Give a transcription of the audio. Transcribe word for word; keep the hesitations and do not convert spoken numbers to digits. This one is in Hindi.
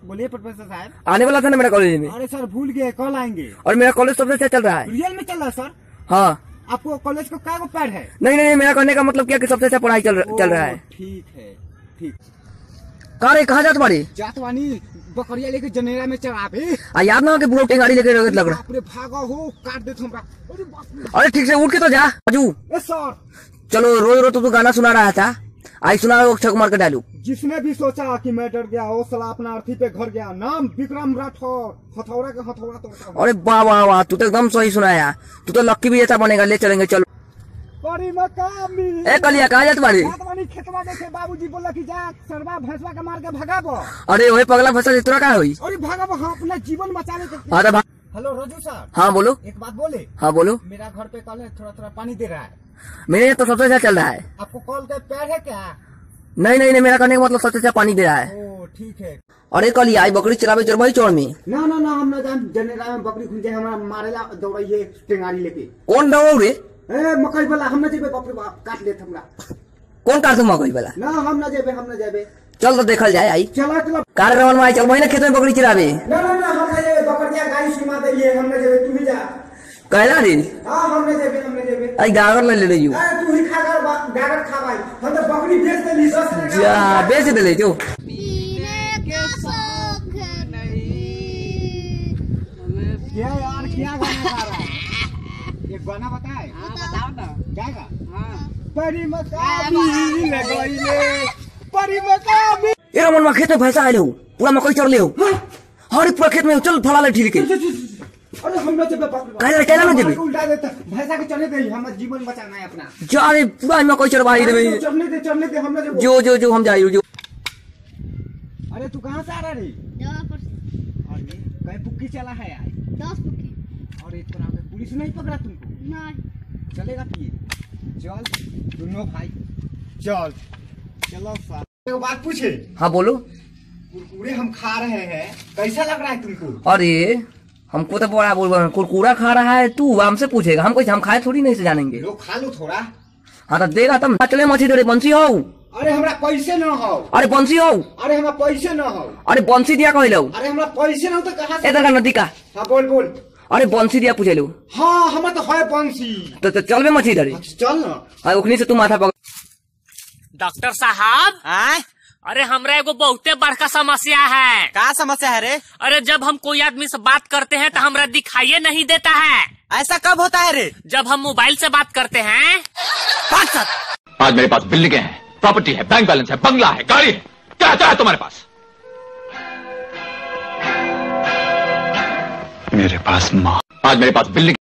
बोलिए प्रोफेसर साहब। आने वाला था ना मेरा कॉलेज में। अरे सर भूल गए, कल आएंगे। और मेरा कॉलेज सबसे अच्छा चल रहा है। रियल में चल रहा है सर? हाँ। आपको कॉलेज को क्या पैड है? नहीं नहीं मेरा कहने का मतलब क्या कि सबसे अच्छा पढ़ाई चल चल रहा है। ठीक है ठीक। कहाँ रे, कहाँ जा तुम्हारी? जातवानी बकरिया लेके जनेरा में चढ़ावे। आ याद ना हो कि बुढ़ो गाड़ी लेके लग रहा। आपने भागा हो, काट दे हमरा। अरे ठीक से उठ के तो जा अजू। सर चलो रोज रोज तो तू गाना सुना रहा था, आई सुना छक मार के डालू। जिसने भी सोचा कि मैं डर गया वो साला अपना अर्थी पे घर गया। नाम विक्रम राठौर, हथौड़ा का हथौड़ा तोड़ता। अरे वाह वाह वाह, तू तो एकदम सही सुनाया। तू तो लक्की भी ऐसा बनेगा। ले चलेंगे चलो। ए कलिया कहाँ जा तुम्हारी? खेतवा देखे बाबूजी बोला कि जा सरवा भैंसवा के मार के भगाबो। अरे वही पगला फंसा तोरा का हुई? अरे भगाबो, हाँ अपना जीवन बचाने के। अरे हेलो रजू सर। हाँ बोलो। एक बात बोले? हाँ बोलो। मेरा घर पे कल थोड़ा थोड़ा पानी दे रहा है। मेरे तो सबसे अच्छा चल रहा है। आपको कॉल का पैर है क्या? नहीं नहीं नहीं, मेरा कहने का मतलब सबसे अच्छा पानी दे रहा है। ओ ठीक है। अरे कल आई बकरी चरावे चरवाई चौड़ में। ना ना ना, हम ना जान जनेरा में बकरी खुंजे हमरा मारेला दौड़ाइए टेंगारी लेके। कौन दौड़ रे? ए मकई वाला हम ना जेबे, बाप रे बाप काट लेत हमरा। कौन काट दूं मकई वाला? ना हम ना जेबे, हम ना जेबे। चल तो देखल जाए। आई चला चला कार रवन में आई, चल वही ना खेत में बकरी चरावे। ना ना ना हम ना जेबे, बकरिया गाय सीमा दइए, हम ना जेबे, तू ही जा। कहला रे? हां हम ना जेबे, हम ना जेबे। आई गागर ले ले रही हूं। अरे तू ही खा कर गागर खा भाई, हम तो बकरी बेच देली दस रुपए। जा बेच दे ले जो। क्या यार क्या गाना गा रहा है? एक गाना बताए। हाँ बताओ ना। गाएगा? हाँ। परी मकामी लगइले, परी मकामी। ए रमन में खेत में भैंसा आए हो, पूरा मकई चढ़ ले हो। हर पूरा खेत में चल फला ले ठीक के। अरे हम ना जेबे, कहला कहला ना जेबे। उल्टा देता भैंसा के चढ़ने दे, हम जीवन बचाना है अपना। जा रे पूरा मकई चढ़वाई देबे। चढ़ने दे चढ़ने दे, हम ना जेबे। जो जो जो हम जाई जो। अरे तू कहां से आ रहा रे? जवापुर से। अरे कई बुक्की चला है यार? दस बुक्की। अरे तोरा पे पुलिस नहीं पकड़ा तुमको? नहीं। चलेगा पिए? चल दोनों भाई चल। चलो साहब एक बात पूछे? हाँ बोलो। कुरकुरे हम खा रहे हैं, कैसा लग रहा है तुमको? अरे हमको तो बड़ा बोल कुरकुरा खा रहा है, तू हमसे पूछेगा? हम हम खाए थोड़ी नहीं से जानेंगे। लो खा लो थोड़ा। हाँ तो देगा तब। चले मछली दे बंसी हो। अरे हमरा पैसे न हो। अरे बंसी हो। अरे हमरा पैसे न हो। अरे बंसी दिया कहलो। अरे हमरा पैसे न हो तो कहां से? ए दरगाह नदी का। हाँ बोल बोल। अरे बंसी दिया पूछे लो। हाँ हमरा तो है बंसी। तो, तो चल बे मछली धरे। चल ना। हाँ उखनी से तू माथा पकड़। डॉक्टर साहब, आय अरे हमरा एगो बहुते बड़का समस्या है। का समस्या है रे? अरे जब हम कोई आदमी से बात करते हैं तो हमरा दिखाई नहीं देता है। ऐसा कब होता है रे? जब हम मोबाइल से बात करते हैं। आज मेरे पास बिल्डिंगें हैं, प्रॉपर्टी है, बैंक बैलेंस है, बंगला है, गाड़ी है, क्या क्या है तुम्हारे पास? मेरे पास माँ। आज मेरे पास बिल्डिंग